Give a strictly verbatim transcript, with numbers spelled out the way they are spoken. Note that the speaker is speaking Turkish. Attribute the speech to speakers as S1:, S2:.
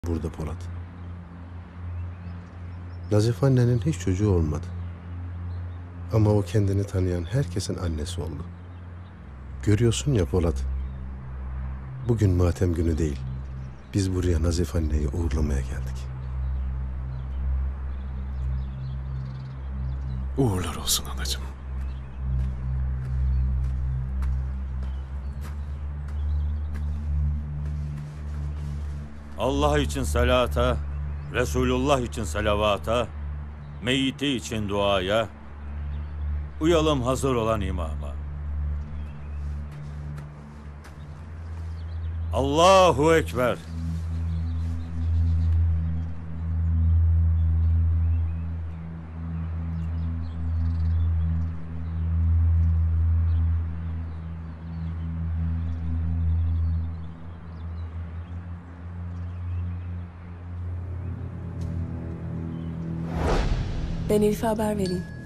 S1: burada Polat. Nazife annenin hiç çocuğu olmadı. Ama o kendini tanıyan herkesin annesi oldu. Görüyorsun ya Polat. Bugün matem günü değil. Biz buraya Nazife anneyi uğurlamaya geldik.
S2: Uğurlar olsun anacığım.
S3: Allah için salata, Resulullah için salavata, meyyiti için duaya, uyalım hazır olan imama. Allahu Ekber.
S4: Ben Elif'e haber vereyim.